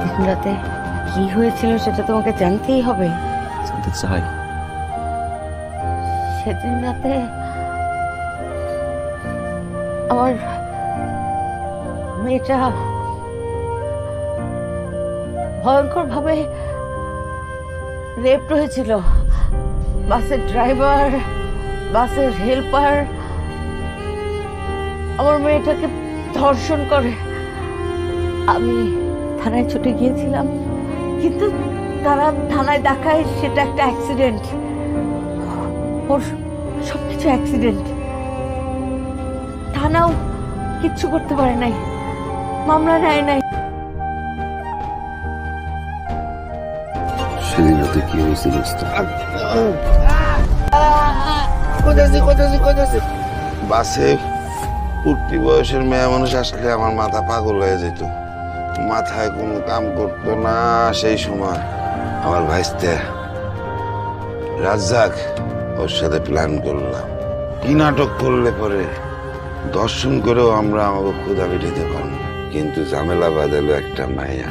সেদিন রাতে কি হয়েছিল সেটা তোমাকে জানতেই হবে। জানতে চাই। সেদিন রাতে আমার মেয়েটা ভয়ঙ্কর ভাবে রেপ হয়েছিল। বাসের ড্রাইভার, বাসের হেল্পার আমার মেয়েটাকে ধর্ষণ করে। আমি থানায় ছুটে গিয়েছিলাম, কিন্তু তারা থানায় দেখায় সেটা একটা অ্যাক্সিডেন্ট। ওর সবকিছু অ্যাক্সিডেন্ট। থানাও কিচ্ছু করতে পারে নাই, মামলা নেয় নাই। সেদিন রাতে কি হয়েছিল? বাসে উঠতি বয়সের মেয়ে মানুষ আসলে আমার মাথা পাগল হয়ে যেত, মাথায় কোনো কাম করতো না। সেই সময় আমার ভাইস্তে রাজ্জাক, ওর সাথে প্ল্যান করলাম কি নাটক করলে পরে দর্শন করেও আমরা আমাকে ক্ষুধা মিটাতে পারবো। কিন্তু ঝামেলা বাঁধালো একটা মাইয়া।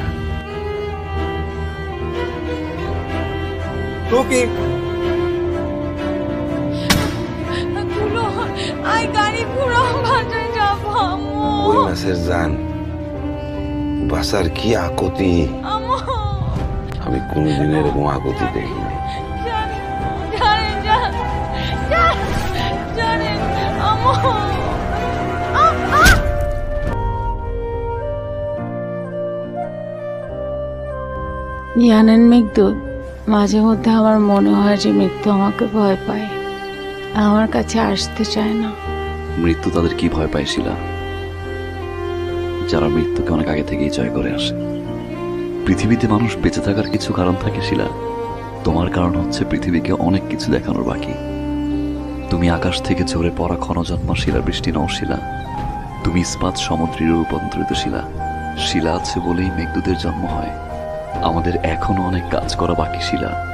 ওই মাসের জান বাসার কি আকতি, আমি কোনোদিন এরকম আকতি দেখিনি। জানেন মেঘদূত, মাঝে মধ্যে আমার মনে হয় যে মৃত্যু আমাকে ভয় পায়, আমার কাছে আসতে চায় না। মৃত্যু তাদের কি ভয় পায় শিলা? যারা মৃত্যুকে অনেক আগে থেকেই জয় করে আসে। পৃথিবীতে মানুষ বেঁচে থাকার কিছু কারণ থাকে শিলা। তোমার কারণ হচ্ছে পৃথিবীকে অনেক কিছু দেখানোর বাকি। তুমি আকাশ থেকে ঝরে পড়া ক্ষণজন্মা শিলাবৃষ্টি নও শিলা, তুমি ইস্পাত সমুদ্রে রূপান্তরিত শিলা। শিলা আছে বলেই মেঘদূতের জন্ম হয়। আমাদের এখনো অনেক কাজ করা বাকি শিলা।